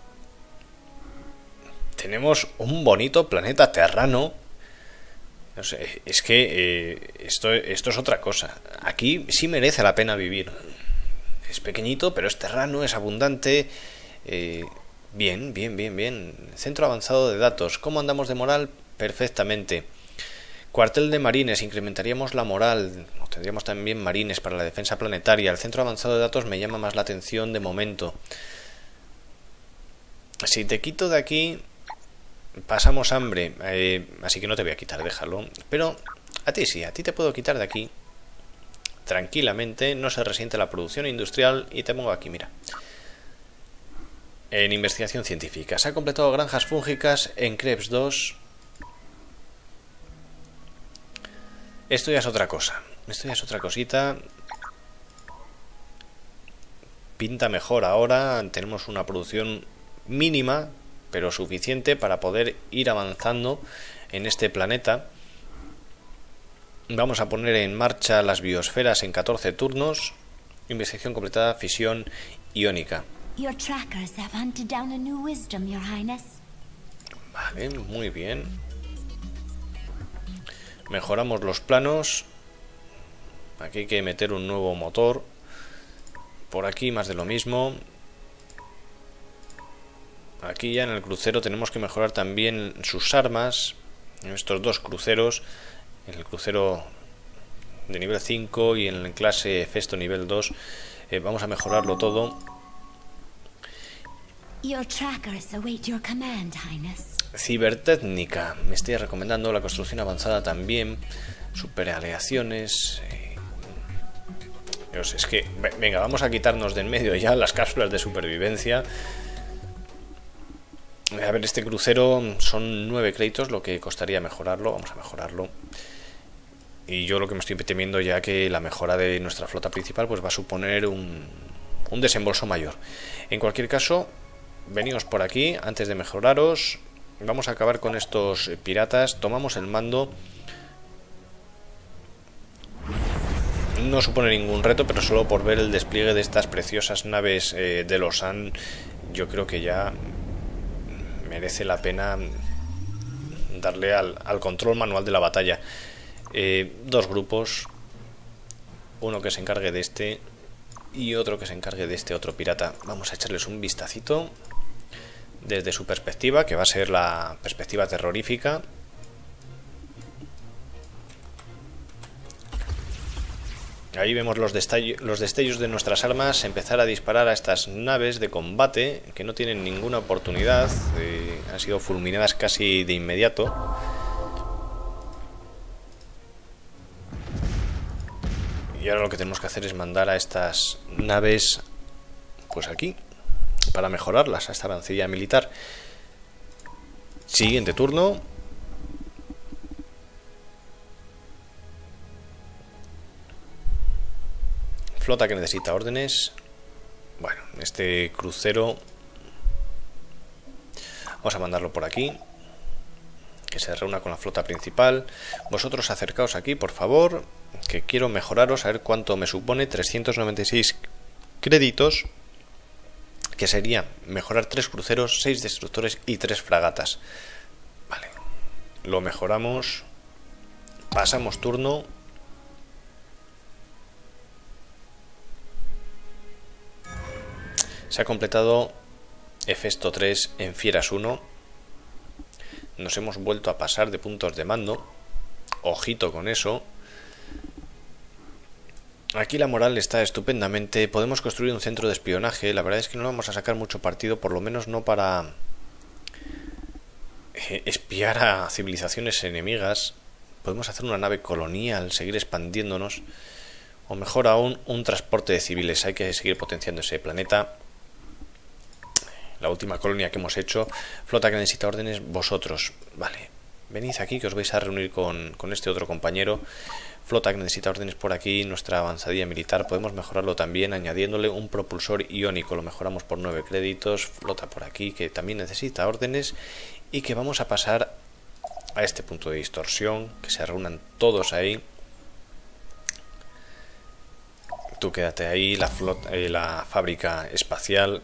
Tenemos un bonito planeta terrano. No sé, es que esto es otra cosa. Aquí sí merece la pena vivir. Es pequeñito, pero es terrano, es abundante. Bien, bien, bien, bien. Centro avanzado de datos. ¿Cómo andamos de moral? Perfectamente. Cuartel de marines. Incrementaríamos la moral. Tendríamos también marines para la defensa planetaria. El centro avanzado de datos me llama más la atención de momento. Si te quito de aquí... pasamos hambre, así que no te voy a quitar, déjalo. Pero a ti sí, a ti te puedo quitar de aquí tranquilamente, no se resiente la producción industrial y te pongo aquí, mira. En investigación científica, se ha completado granjas fúngicas en Krebs 2. Esto ya es otra cosa, esto ya es otra cosita. Pinta mejor ahora, tenemos una producción mínima, pero suficiente para poder ir avanzando en este planeta. Vamos a poner en marcha las biosferas en 14 turnos. Investigación completada, fisión iónica. Your trackers have hunted down a new wisdom, Your Highness. Vale, muy bien. Mejoramos los planos. Aquí hay que meter un nuevo motor. Por aquí más de lo mismo. Aquí ya en el crucero tenemos que mejorar también sus armas. En estos dos cruceros. En el crucero de nivel 5 y en la clase Festo nivel 2. Vamos a mejorarlo todo. Your trackers await your command, Highness. Cibertécnica. Me estoy recomendando la construcción avanzada también. Superaleaciones. Dios, es que... Venga, vamos a quitarnos de en medio ya las cápsulas de supervivencia. A ver, este crucero son 9 créditos lo que costaría mejorarlo. Vamos a mejorarlo. Y yo lo que me estoy temiendo ya que la mejora de nuestra flota principal pues va a suponer un desembolso mayor. En cualquier caso, venimos por aquí antes de mejoraros. Vamos a acabar con estos piratas. Tomamos el mando. No supone ningún reto, pero solo por ver el despliegue de estas preciosas naves de Lausanne, yo creo que ya merece la pena darle al control manual de la batalla. Dos grupos, uno que se encargue de este y otro que se encargue de este otro pirata. Vamos a echarles un vistacito desde su perspectiva, que va a ser la perspectiva terrorífica. Ahí vemos los destellos de nuestras armas empezar a disparar a estas naves de combate que no tienen ninguna oportunidad, han sido fulminadas casi de inmediato. Y ahora lo que tenemos que hacer es mandar a estas naves pues aquí, para mejorarlas, a esta avancilla militar. Siguiente turno. Flota que necesita órdenes. Bueno, este crucero vamos a mandarlo por aquí, que se reúna con la flota principal. Vosotros acercaos aquí, por favor, que quiero mejoraros, a ver cuánto me supone. 396 créditos, que sería mejorar 3 cruceros, 6 destructores y 3 fragatas. Vale, lo mejoramos. Pasamos turno. Se ha completado Hefesto 3 en Fieras 1. Nos hemos vuelto a pasar de puntos de mando. Ojito con eso. Aquí la moral está estupendamente. Podemos construir un centro de espionaje. La verdad es que no vamos a sacar mucho partido, por lo menos no para espiar a civilizaciones enemigas. Podemos hacer una nave colonial, seguir expandiéndonos. O mejor aún, un transporte de civiles. Hay que seguir potenciando ese planeta. La última colonia que hemos hecho. Flota que necesita órdenes, vosotros. Vale, venid aquí que os vais a reunir con este otro compañero. Flota que necesita órdenes por aquí. Nuestra avanzadilla militar podemos mejorarlo también añadiéndole un propulsor iónico. Lo mejoramos por 9 créditos. Flota por aquí que también necesita órdenes. Y que vamos a pasar a este punto de distorsión. Que se reúnan todos ahí. Tú quédate ahí. La fábrica espacial.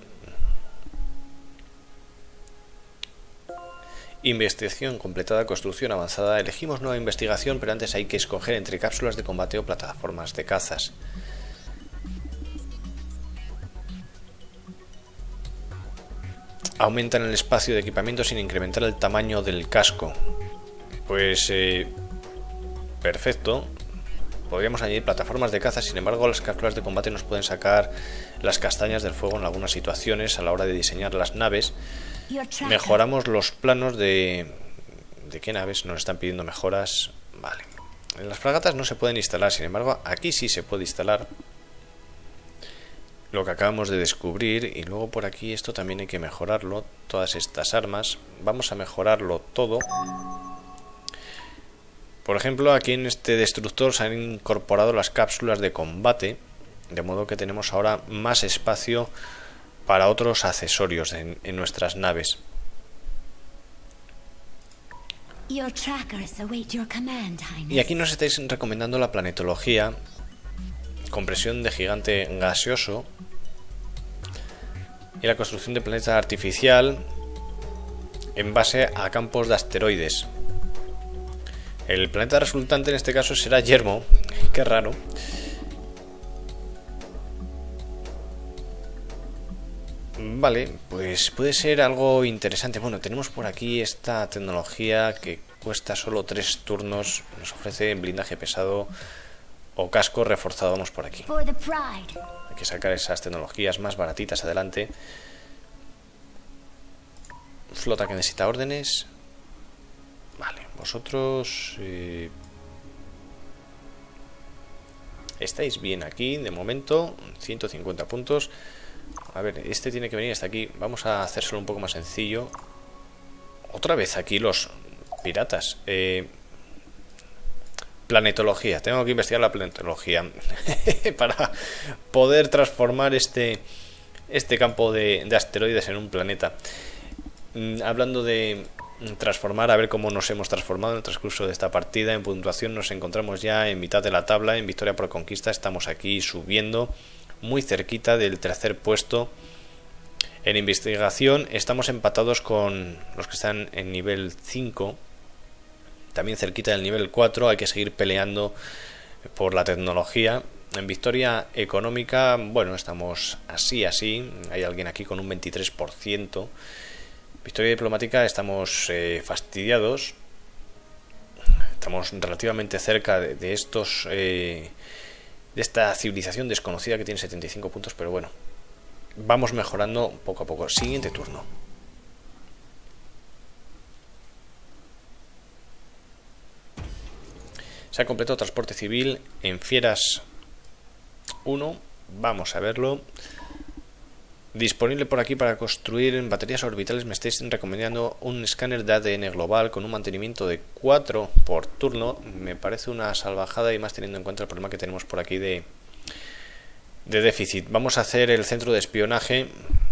Investigación completada, construcción avanzada. Elegimos nueva investigación, pero antes hay que escoger entre cápsulas de combate o plataformas de cazas. Aumentan el espacio de equipamiento sin incrementar el tamaño del casco. Pues perfecto. Podríamos añadir plataformas de caza, sin embargo las cápsulas de combate nos pueden sacar las castañas del fuego en algunas situaciones a la hora de diseñar las naves. Your tracker. Mejoramos los planos de qué naves nos están pidiendo mejoras. Vale. En las fragatas no se pueden instalar, sin embargo, aquí sí se puede instalar lo que acabamos de descubrir. Y luego por aquí esto también hay que mejorarlo. Todas estas armas. Vamos a mejorarlo todo. Por ejemplo, aquí en este destructor se han incorporado las cápsulas de combate, de modo que tenemos ahora más espacio para otros accesorios en nuestras naves. Your trackers await your command, Highness. Y aquí nos estáis recomendando la planetología, compresión de gigante gaseoso y la construcción de planeta artificial en base a campos de asteroides. El planeta resultante en este caso será Yermo. Qué raro. Vale, pues puede ser algo interesante. Bueno, tenemos por aquí esta tecnología que cuesta solo 3 turnos. Nos ofrece blindaje pesado o casco reforzado. Vamos por aquí. For the pride. Hay que sacar esas tecnologías más baratitas adelante. Flota que necesita órdenes. Vale, vosotros estáis bien aquí de momento. 150 puntos. A ver, este tiene que venir hasta aquí. Vamos a hacérselo un poco más sencillo. Otra vez aquí los piratas. Planetología. Tengo que investigar la planetología para poder transformar este campo de asteroides en un planeta. Hablando de transformar, a ver cómo nos hemos transformado en el transcurso de esta partida. En puntuación nos encontramos ya en mitad de la tabla. En victoria por conquista estamos aquí subiendo, muy cerquita del tercer puesto. En investigación estamos empatados con los que están en nivel 5, también cerquita del nivel 4. Hay que seguir peleando por la tecnología. En victoria económica, bueno, estamos así. Hay alguien aquí con un 23%. Victoria diplomática, estamos fastidiados. Estamos relativamente cerca de estos de esta civilización desconocida que tiene 75 puntos, pero bueno, vamos mejorando poco a poco. Siguiente turno. Se ha completado transporte civil en Fieras 1. Vamos a verlo. Disponible por aquí para construir en baterías orbitales. Me estáis recomendando un escáner de ADN global con un mantenimiento de 4 por turno. Me parece una salvajada, y más teniendo en cuenta el problema que tenemos por aquí de déficit. Vamos a hacer el centro de espionaje.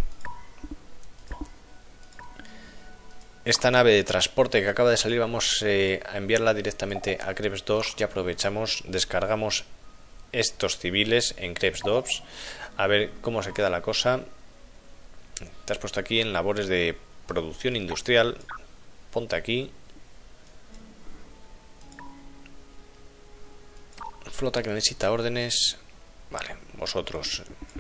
Esta nave de transporte que acaba de salir vamos a enviarla directamente a Krebs 2. Ya aprovechamos, descargamos estos civiles en Krebs 2. A ver cómo se queda la cosa. Te has puesto aquí en labores de producción industrial. Ponte aquí. Flota que necesita órdenes. Vale, vosotros.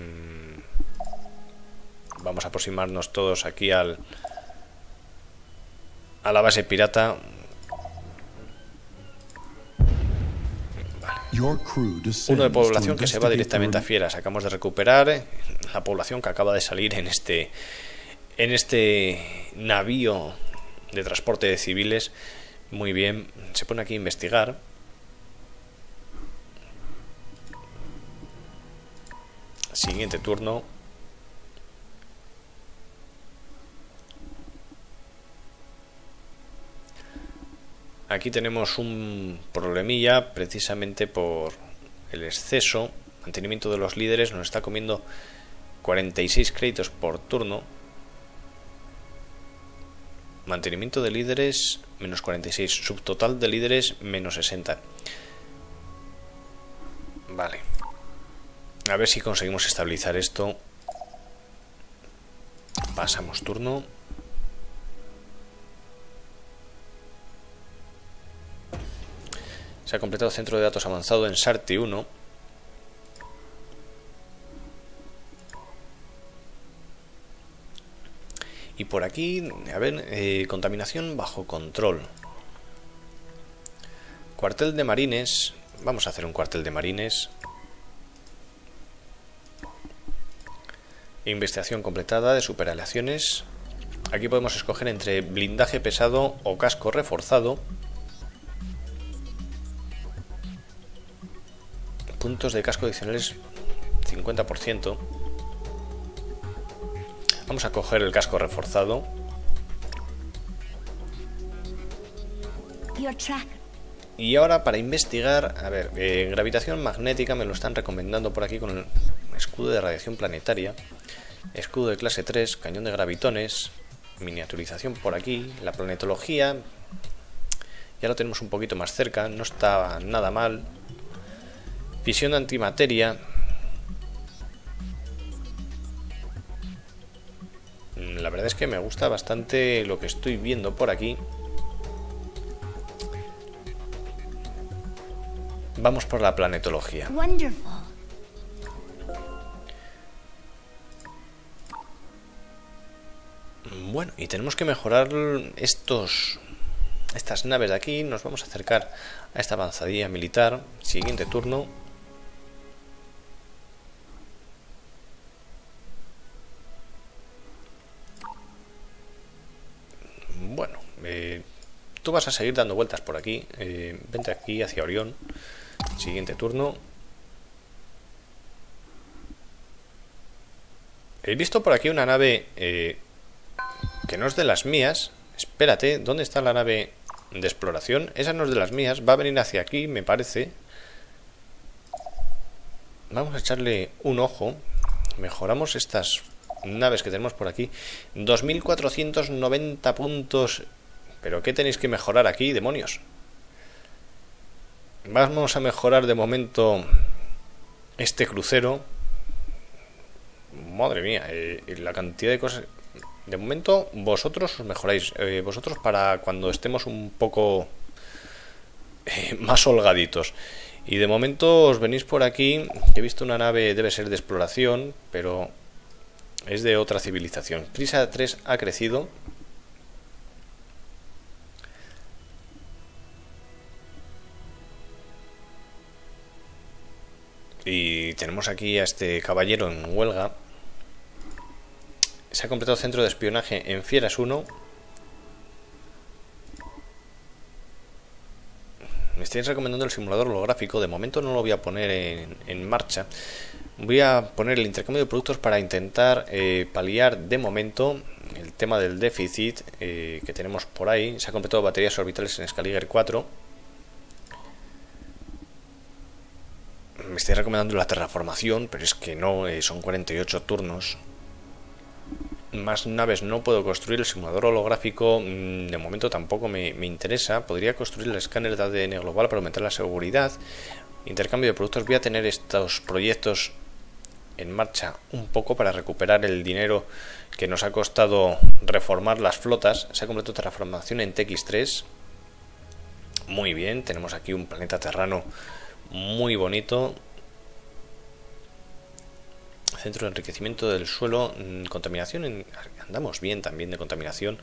Vamos a aproximarnos todos aquí a la base pirata. Uno de población que se va directamente a Fieras. Acabamos de recuperar la población que acaba de salir en este navío de transporte de civiles. Muy bien. Se pone aquí a investigar. Siguiente turno. Aquí tenemos un problemilla precisamente por el exceso. Mantenimiento de los líderes nos está comiendo 46 créditos por turno. Mantenimiento de líderes menos 46. Subtotal de líderes menos 60. Vale. A ver si conseguimos estabilizar esto. Pasamos turno. Se ha completado centro de datos avanzado en Sarti 1. Y por aquí, a ver, contaminación bajo control. Cuartel de marines. Vamos a hacer un cuartel de marines. Investigación completada de superaleaciones. Aquí podemos escoger entre blindaje pesado o casco reforzado. Puntos de casco adicionales 50%. Vamos a coger el casco reforzado. Y ahora para investigar, a ver, gravitación magnética me lo están recomendando por aquí con el escudo de radiación planetaria. Escudo de clase 3, cañón de gravitones, miniaturización por aquí, la planetología. Ya lo tenemos un poquito más cerca, no está nada mal. Visión de antimateria. La verdad es que me gusta bastante lo que estoy viendo por aquí. Vamos por la planetología. Wonderful. Bueno, y tenemos que mejorar estas naves de aquí. Nos vamos a acercar a esta avanzadilla militar. Siguiente turno. Bueno, tú vas a seguir dando vueltas por aquí. Vente aquí hacia Orión. Siguiente turno. He visto por aquí una nave que no es de las mías. Espérate, ¿dónde está la nave de exploración? Esa no es de las mías. Va a venir hacia aquí, me parece. Vamos a echarle un ojo. Mejoramos estas naves que tenemos por aquí. 2490 puntos. ¿Pero qué tenéis que mejorar aquí, demonios? Vamos a mejorar de momento este crucero. Madre mía, la cantidad de cosas. De momento vosotros os mejoráis. Vosotros para cuando estemos un poco más holgaditos. Y de momento os venís por aquí. He visto una nave, debe ser de exploración, pero es de otra civilización. Prisa 3 ha crecido. Y tenemos aquí a este caballero en huelga. Se ha completado centro de espionaje en Fieras 1. Me estáis recomendando el simulador holográfico. De momento no lo voy a poner en marcha. Voy a poner el intercambio de productos para intentar paliar de momento el tema del déficit que tenemos por ahí. Se ha completado baterías orbitales en Scaliger 4. Me estoy recomendando la terraformación, pero es que no, son 48 turnos. Más naves no puedo construir. El simulador holográfico de momento tampoco me interesa. Podría construir el escáner de ADN global para aumentar la seguridad. Intercambio de productos. Voy a tener estos proyectos en marcha un poco para recuperar el dinero que nos ha costado reformar las flotas. Se ha completado terraformación en TX3. Muy bien, tenemos aquí un planeta terrano muy bonito. Centro de enriquecimiento del suelo. Contaminación. Andamos bien también de contaminación.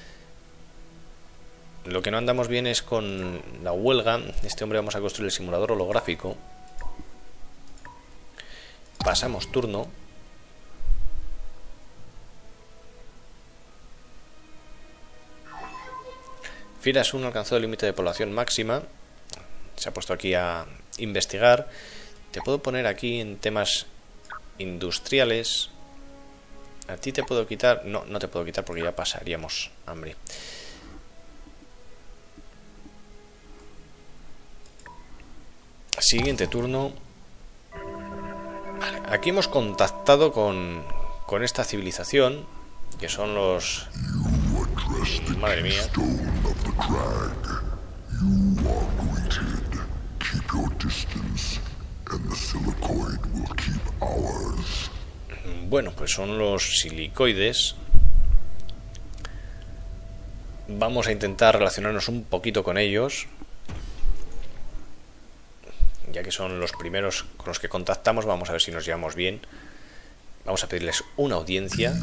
Lo que no andamos bien es con la huelga. Este hombre vamos a construir el simulador holográfico. Pasamos turno. Fieras 1 alcanzó el límite de población máxima. Se ha puesto aquí a investigar. Te puedo poner aquí en temas industriales. A ti te puedo quitar. No, no te puedo quitar porque ya pasaríamos hambre. Siguiente turno. Vale, aquí hemos contactado con esta civilización, que son los... Madre mía. Bueno, pues son los silicoides. Vamos a intentar relacionarnos un poquito con ellos, ya que son los primeros con los que contactamos. Vamos a ver si nos llevamos bien. Vamos a pedirles una audiencia.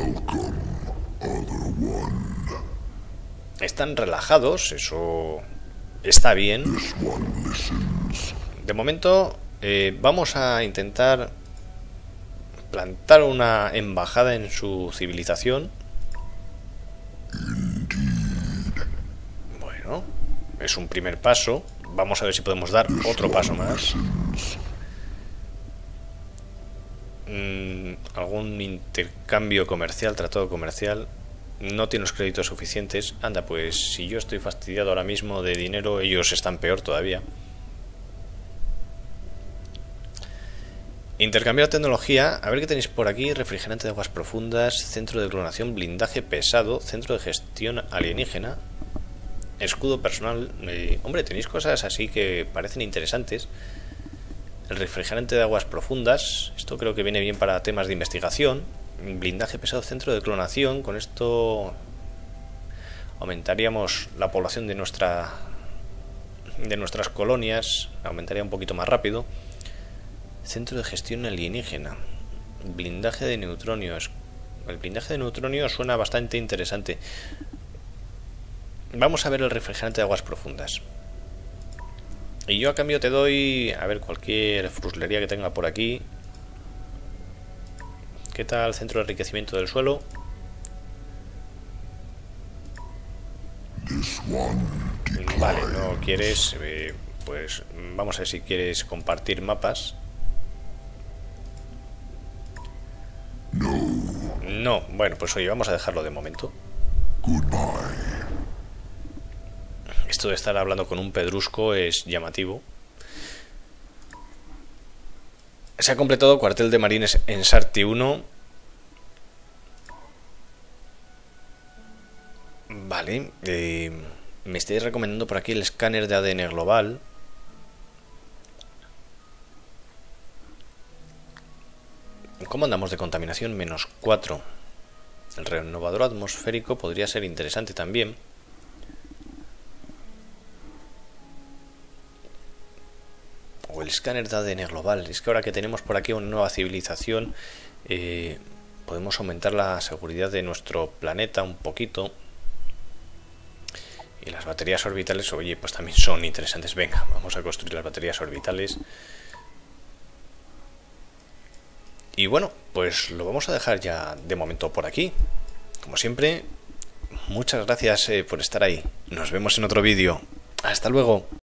Están relajados, eso está bien. De momento vamos a intentar plantar una embajada en su civilización. es un primer paso. Vamos a ver si podemos dar otro paso más. Algún intercambio comercial, tratado comercial. No tiene los créditos suficientes. Anda, pues si yo estoy fastidiado ahora mismo de dinero, ellos están peor todavía. Intercambiar tecnología. A ver qué tenéis por aquí. Refrigerante de aguas profundas, centro de clonación, blindaje pesado, centro de gestión alienígena, escudo personal. Hombre, tenéis cosas así que parecen interesantes. El refrigerante de aguas profundas. Esto creo que viene bien para temas de investigación. Blindaje pesado, centro de clonación. Con esto aumentaríamos la población de nuestras colonias. Aumentaría un poquito más rápido. Centro de gestión alienígena. Blindaje de neutronios. El blindaje de neutronios suena bastante interesante. Vamos a ver el refrigerante de aguas profundas. Y yo a cambio te doy, a ver, cualquier fruslería que tenga por aquí. ¿Qué tal centro de enriquecimiento del suelo? Vale, no quieres, pues vamos a ver si quieres compartir mapas. No, bueno, pues oye, vamos a dejarlo de momento. Esto de estar hablando con un pedrusco es llamativo. Se ha completado cuartel de marines en Sarti 1. Vale, me estáis recomendando por aquí el escáner de ADN global. ¿Cómo andamos de contaminación? -4. El renovador atmosférico podría ser interesante también. O el escáner de ADN global. Es que ahora que tenemos por aquí una nueva civilización, podemos aumentar la seguridad de nuestro planeta un poquito. Y las baterías orbitales, oye, pues también son interesantes. Venga, vamos a construir las baterías orbitales. Y bueno, pues lo vamos a dejar ya de momento por aquí. Como siempre, muchas gracias por estar ahí. Nos vemos en otro vídeo. Hasta luego.